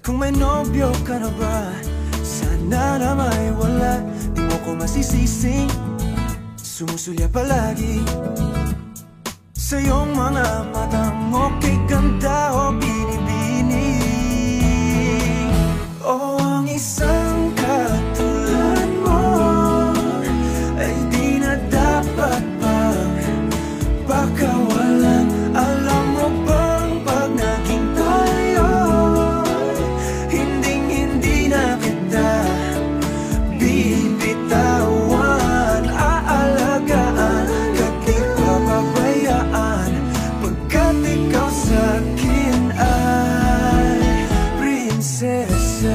Kung may nobyo ka na ba, sana na maiwala. Di mo ko masisising sumusulya palagi sa iyong mga mata mo. Kay ganda o binibini, o ang isang katulad mo ay di na dapat pang pakawalan. Alam mo bang pag naging tayo, hindi na kita bibitawan. Aalagaan ka't di papabayaan, pagkat ikaw sa'kin ay prinsesa.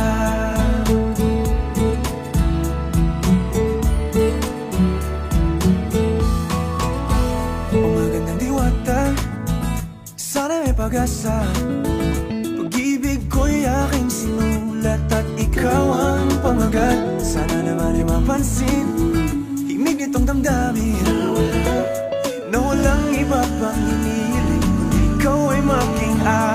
O magandang diwata, sana may pag-asa. Pag-ibig ko'y aking sinulat at ikaw ang pamagat. Sana naman ay mapansin himig nitong damdamin na walang iba pang hinihiling kundi ikaw ay maging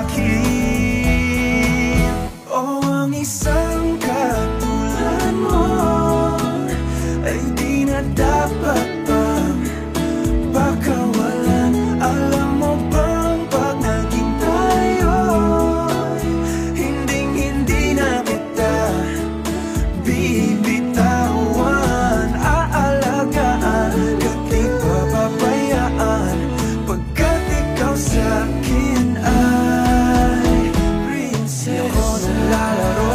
akin. O ang isang katulad mo ay di na dapat pang pakawalan. Alam mo bang pag naging tayo, hindi na kita bibitawan. Aalagaan ka't di papabayaan, pagkat ikaw sa'kin ay prinsesa. Di ako naglalaro